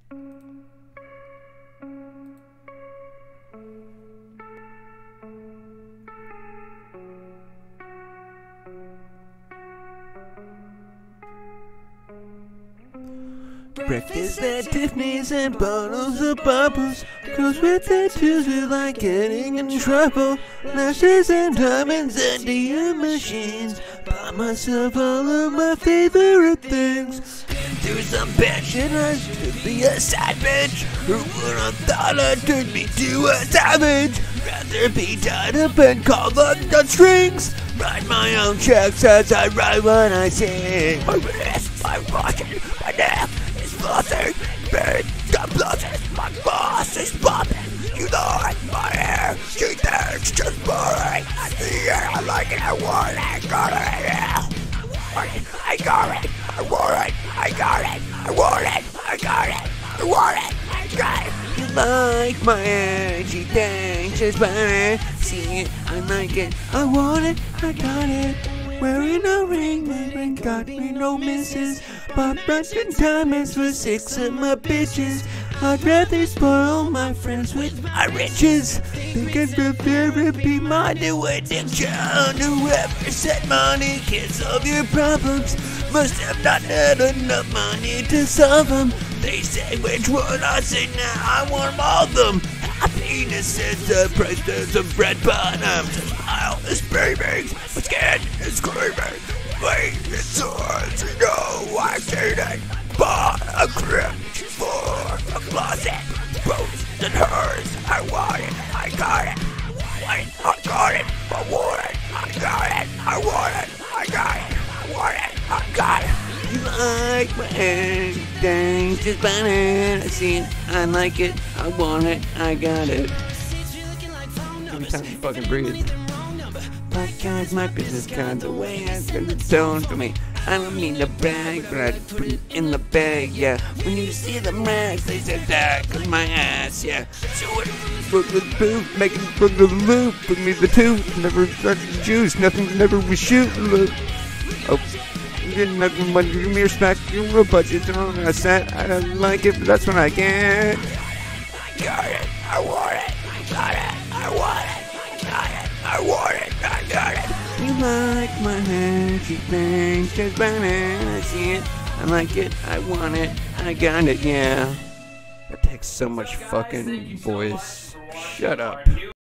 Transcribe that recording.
Breakfast at Tiffany's and bottles of bubbles. Girls with tattoos feel like getting in trouble. Lashes and diamonds and DM machines. Buy myself all of my favorite things. Through some passion, I used to be a side bitch. Who would have thought I'd turn me to a savage? Rather be tied up and called on the strings. Write my own checks as I write when I sing. My wrist, my watch, my neck is fluttering. The blood, my boss is popping. You like my hair, she thinks just boring. At the end, I like it, I want it, I got it, yeah. I got it, I want it, I got it, I want it, I got it, I want it, I got it. You like my hair, she thinks it's funny. See it, I like it, I want it, I got it. Wearing a ring, my ring got me no misses. Bought Russian diamonds for 6 of my bitches. I'd rather spoil my friends with my riches. Thinking for therapy, my new addiction. Whoever said money can't solve your problems must have not had enough money to solve them. They say which one, I say nah, I want all of them. Happiness is the price of some bread bottoms. A smile is screaming, my skin is screaming. Wait, it's hard to know I didn't buy a crib for a closet. Rose and hers, I want it, I got it. Wait, I got it, I want it, I got it, I want it, I got it, I want it, I got it. You like my hair, things just banging. I see it, I like it, I want it, I got it. Sometimes you fucking breathe. Podcast my business cards away as it's tone for me. I don't mean to brag, but I put it in the bag, yeah. When you see the rags, they say that on my ass, yeah. So it broke the boot, make it broke the loop, put me the tooth, never got the juice, nothing never was shooting. Oh, getting nothing but give me a smack, give me a budget on a set. I don't like it, but that's what I get. I got it, I want it, I got it, I want it, I got it, I want it, I got it. You like my hair, she thinks just burning. I see it, I like it, I want it, I got it, yeah. That takes so much fucking voice. Shut up.